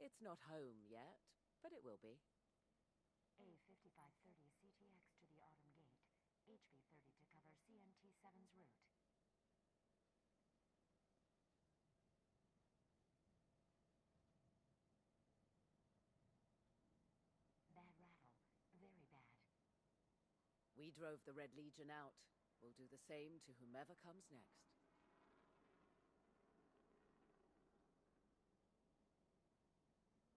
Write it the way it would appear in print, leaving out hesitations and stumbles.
It's not home yet, but it will be. A5530 CTX to the Autumn Gate. HV30 to cover CNT7's route. Bad rattle. Very bad. We drove the Red Legion out. We'll do the same to whomever comes next.